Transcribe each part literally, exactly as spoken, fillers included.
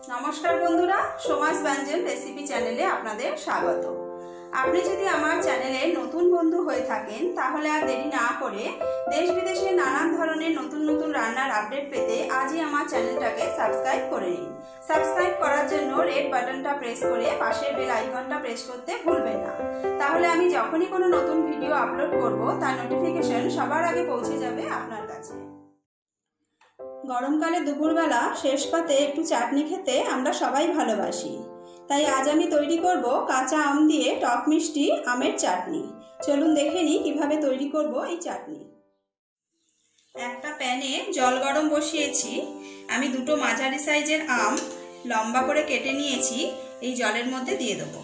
नमस्कार बंधुरा सोमास व्यंजन रेसिपि चैनेले आपनादेर स्वागत। आपनि यदि आमार चैनेले नतून बंधु हये थाकेन ताहले आर देरी ना करे देश विदेशे नानान धरनेर नतून नतून रान्नार आपडेट पेते आजई आमार चैनेलटाके साबस्क्राइब करे निन। साबस्क्राइब करार जन्य रेड बाटनटा प्रेस करे पाशेर बेल आइकनटा प्रेस करते भुलबेन ना, ताहले आमि जखोनी कोनो नतून भिडियो आपलोड करब तार नोटिफिकेशन सबार आगे पौঁছে যাবে আপনার কাছে। গরমকালে দুপুরবেলা শেষ পাতে একটু চাটনি খেতে আমরা সবাই ভালোবাসি, তাই আজ আমি তৈরি করব কাঁচা আম দিয়ে টক মিষ্টি আমের চাটনি। চলুন দেখে নিই কিভাবে তৈরি করব এই চাটনি। একটা প্যানে জল গরম বসিয়েছি। আমি দুটো মাঝারি সাইজের আম লম্বা করে কেটে নিয়েছি, এই জলের মধ্যে দিয়ে দেব।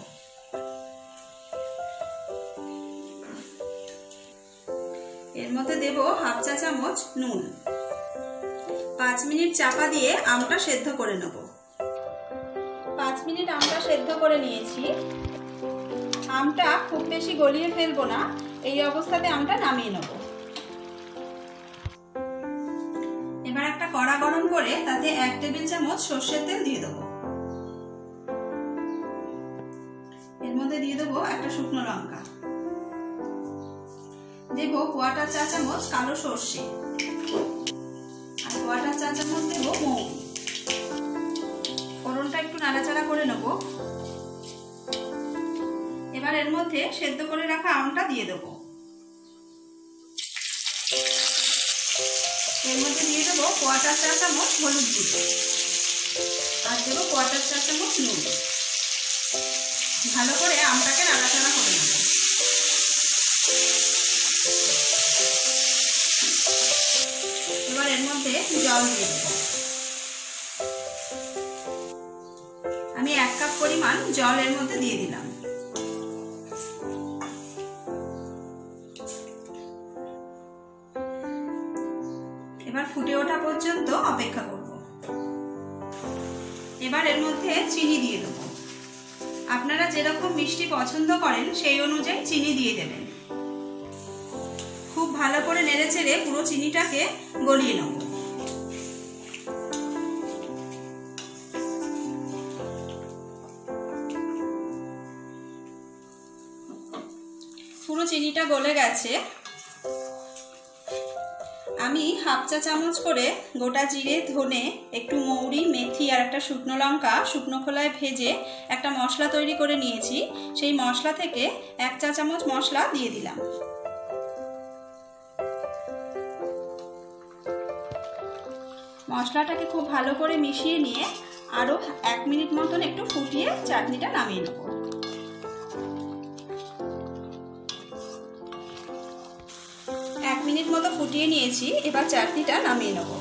এর মধ্যে দেব হাফ চা চামচ নুন। पाँच मिनट चापा दिए आमटा सेদ্ধ करे नेब। पाँच मिनट आमटा सेদ্ধ करे निয়েছি। आमटा खूब बेशी गलिए फेलबो ना, এই অবস্থাতে আমটা নামিয়ে নেব। এবার একটা কড়া গরম করে তাতে এক টেবিল চামচ সরষের তেল দিয়ে দেব। এর মধ্যে দিয়ে দেব একটা শুকনো লঙ্কা, দেব কোয়াটার চা চামচ কালো সরষে, কোয়াটার চা চামচ দেব মৌরি। ফোড়নটা একটু নাড়াচাড়া করে নেব। এবার এর মধ্যে সেদ্ধ করে রাখা আমটা দিয়ে দেব। এর মধ্যে দিয়ে দেব কোয়াটার চা চামচ হলুদ গুঁড়ো আর দেব কোয়াটার চা চামচ নুন। ভালো করে আমটাকে নাড়াচাড়া করে নেব। এবার এর মধ্যে জল দিয়ে দেব। আমি এক কাপ পরিমাণ জল এর মধ্যে দিয়ে দিলাম। এবার ফুটে ওঠা পর্যন্ত অপেক্ষা করব। এবার এর মধ্যে চিনি দিয়ে দেব। আপনারা যেরকম মিষ্টি পছন্দ করেন সেই অনুযায়ী চিনি দিয়ে দেবেন। খুব ভালো করে নেড়েচেড়ে পুরো চিনিটাকে গলিয়ে নেব। পুরো চিনিটা গলে গেছে। আমি হাফ চা চামচ করে গোটা জিরে, ধনে, একটু মৌরি, মেথি আর একটা শুকনো লঙ্কা শুকনো খোলায় ভেজে একটা মশলা তৈরি করে নিয়েছি। সেই মশলা থেকে এক চা চামচ মশলা দিয়ে দিলাম। মশলাটাকে খুব ভালো করে মিশিয়ে নিয়ে আরো এক মিনিট মতন একটু ফুটিয়ে চাটনিটা নামিয়ে নেব। এক মিনিট মতো ফুটিয়ে নিয়েছি, এবার চাটনিটা নামিয়ে নেব।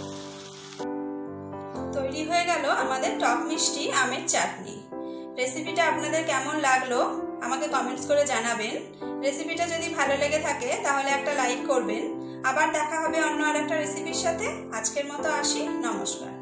তৈরি হয়ে গেল আমাদের টক মিষ্টি আমের চাটনি। রেসিপিটা আপনাদের কেমন লাগলো আমাকে কমেন্টস করে জানাবেন। রেসিপিটা যদি ভালো লেগে থাকে তাহলে একটা লাইক করবেন। আবার দেখা হবে অন্য আরেকটা রেসিপির সাথে। আজকের মতো আসি, নমস্কার।